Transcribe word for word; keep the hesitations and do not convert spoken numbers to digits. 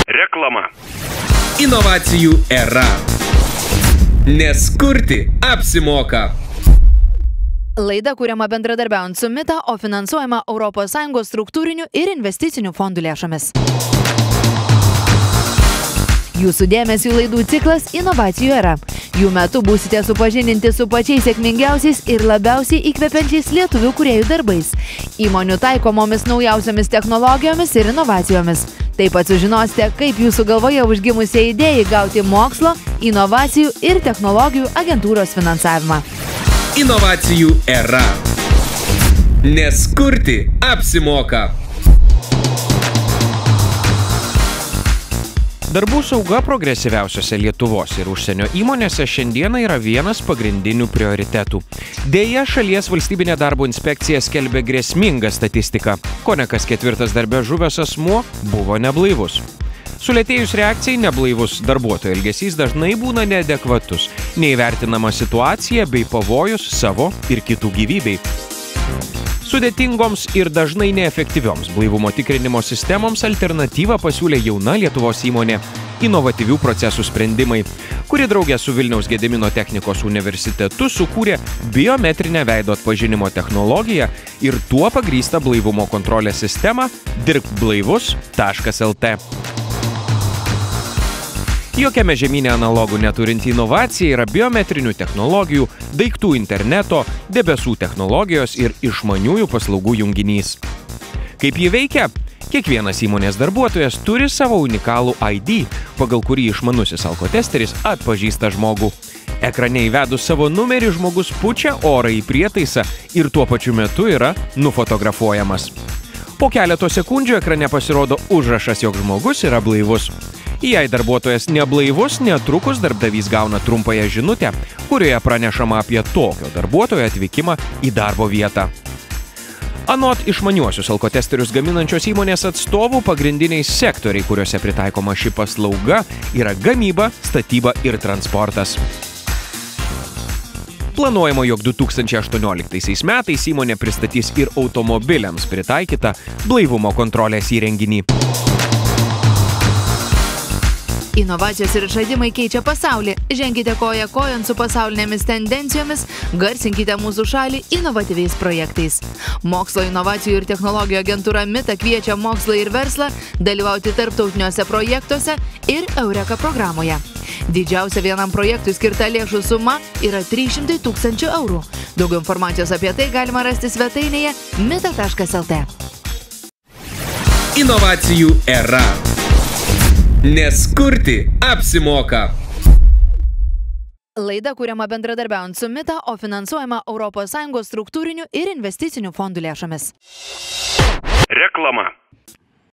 Reklama. Inovacijų era. Nes kurti apsimoka. Laida kuriama bendradarbiaujant su Mita, o finansuojama Europos Sąjungos struktūrinių ir investicinių fondų lėšomis. Jūsų dėmesių laidų ciklas Inovacijų era. Jų metu būsite supažindinti su pačiais sėkmingiausiais ir labiausiai įkvepiančiais lietuvių kūrėjų darbais, įmonių taikomomis naujausiomis technologijomis ir inovacijomis. Taip pat sužinosite, kaip jūsų galvoje užgimusiai idėjai gauti mokslo, inovacijų ir technologijų agentūros finansavimą. Inovacijų era. Nes kurti apsimoka. Darbų sauga progresyviausiose Lietuvos ir užsienio įmonėse šiandieną yra vienas pagrindinių prioritetų. Deja, šalies valstybinė darbo inspekcija skelbia grėsmingą statistiką. Kone kas ketvirtas darbe žuvęs asmuo buvo neblaivus. Sulėtėjus reakcijai neblaivus darbuotojo elgesys dažnai būna neadekvatus, neįvertinama situacija bei pavojus savo ir kitų gyvybei. Sudėtingoms ir dažnai neefektyvioms blaivumo tikrinimo sistemoms alternatyvą pasiūlė jauna Lietuvos įmonė Inovatyvių procesų sprendimai, kuri draugė su Vilniaus Gedimino technikos universitetu sukūrė biometrinę veido atpažinimo technologiją ir tuo pagrįstą blaivumo kontrolės sistemą dirbk blaivus taškas lt. Jokiame žemyne analogų neturinti inovacija yra biometrinių technologijų, daiktų interneto, debesų technologijos ir išmaniųjų paslaugų junginys. Kaip ji veikia? Kiekvienas įmonės darbuotojas turi savo unikalų I D, pagal kurį išmanusis alkotesteris atpažįsta žmogų. Ekrane įvedus savo numerį žmogus pučia orą į prietaisą ir tuo pačiu metu yra nufotografuojamas. Po keleto sekundžių ekrane pasirodo užrašas, jog žmogus yra blaivus. Jei darbuotojas neblaivus, netrukus darbdavys gauna trumpąją žinutę, kurioje pranešama apie tokio darbuotojo atvykimą į darbo vietą. Anot išmaniuosius alkotesterius gaminančios įmonės atstovų, pagrindiniai sektoriai, kuriuose pritaikoma ši paslauga, yra gamyba, statyba ir transportas. Planuojama, jog du tūkstančiai aštuonioliktaisiais metais įmonė pristatys ir automobiliams pritaikytą blaivumo kontrolės įrenginį. Inovacijos ir išradimai keičia pasaulį. Ženkite koja kojon su pasaulinėmis tendencijomis, garsinkite mūsų šalį inovatyviais projektais. Mokslo, inovacijų ir technologijų agentūra Mita kviečia mokslą ir verslą dalyvauti tarptautiniuose projektuose ir Eureka programoje. Didžiausia vienam projektui skirta lėšų suma yra trys šimtai tūkstančių eurų. Daugiau informacijos apie tai galima rasti svetainėje mita taškas lt. Inovacijų era. Nes kurti apsimoka. Laida kuriama bendradarbiaujant su Mita, o finansuojama Europos Sąjungos struktūrinių ir investicinių fondų lėšomis. Reklama.